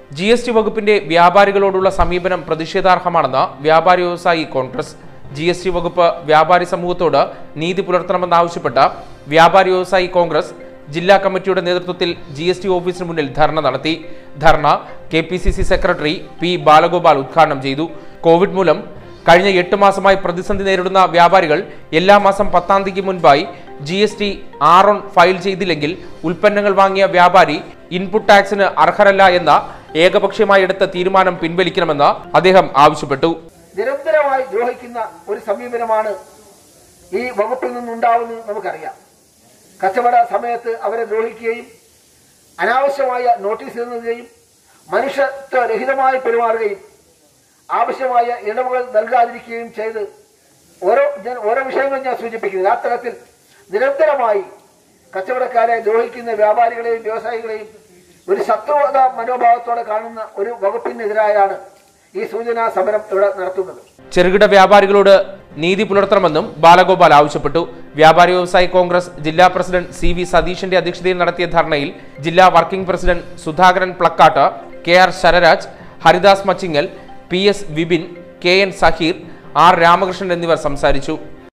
GST വകുപ്പിന്റെ വ്യാപാരികളോടുള്ള സമീപനം പ്രതിഷേധാർഹമാണെന്ന് വ്യാപാരി വ്യവസായി കോൺഗ്രസ്. GST വകുപ്പ് വ്യാപാരി സമൂഹത്തോട് നീതി പുലർത്തണമെന്നാവശ്യപ്പെട്ട് വ്യാപാരി വ്യവസായി കോൺഗ്രസ് ജില്ലാ കമ്മിറ്റിയുടെ നേതൃത്വത്തിൽ GST ഓഫീസിന് മുന്നിൽ ധർണ നടത്തി. ധർണ KPCC സെക്രട്ടറി P. ബാലഗോപാൽ ഉദ്ഘാടനം ചെയ്തു. കോവിഡ് മൂലം കഴിഞ്ഞ 8 മാസമായി പ്രതിസന്ധി നേരിടുന്ന വ്യാപാരികൾ എല്ലാ മാസം 10-ാം തീയതിക്ക് മുൻപായി GST R1 ഫയൽ ചെയ്തില്ലെങ്കിൽ ഉൽപ്പന്നങ്ങൾ വാങ്ങിയ വ്യാപാരി ഇൻപുട്ട് ടാക്സിന് അർഹരല്ല എന്ന ഏകപക്ഷീയമായി എടുത്ത തീരുമാനം പിൻവലിക്കണമെന്ന് അദ്ദേഹം ആവശ്യപ്പെട്ടു. നിരന്തരമായി ദ്രോഹിക്കുന്ന ഒരു സമീപനമാണ് ഈ വകുപ്പിൽ നിന്നുണ്ടാവുന്നത് നമുക്കറിയാം. കച്ചവട സമയത്ത് അവരെ ദ്രോഹിക്കുകയും അനാവശ്യമായ നോട്ടീസ് നൽകുകയും മനുഷ്യത്വരഹിതമായി പെരുമാറുകയും ആവശ്യമായ ഇളവുകൾ നൽകാതിരിക്കുകയും ചെയ്ത് ഓരോ വിഷയങ്ങളും ഞാൻ സൂചിപ്പിക്കുന്നത്. ആ തരത്തിൽ നിരന്തരമായി കച്ചവടക്കാരെ ദ്രോഹിക്കുന്ന വ്യാപാരികളെയും വ്യവസായികളെയും ഒരു ശത്രുത മനോഭാവത്തോടെ കാണുന്ന ഒരു വകുപ്പിനെതിരായാണ് ഈ സൂചനാ സമരം ഇവിടെ നടത്തുന്നത്. ചെറുകിട വ്യാപാരികളോട് നീതി പുലർത്തണമെന്നും ബാലഗോപാൽ ആവശ്യപ്പെട്ടു. വ്യാപാരി വ്യവസായി കോൺഗ്രസ് ജില്ലാ പ്രസിഡന്റ് CV സതീഷിന്റെ അധ്യക്ഷതയിൽ നടത്തിയ ധർണയിൽ ജില്ലാ working president Sudhakaran Plakkat, KR Shararaj, Haridas Machingal, PS Vipin, KN Saheer, R Ramakrishnan എന്നിവർ സംസാരിച്ചു.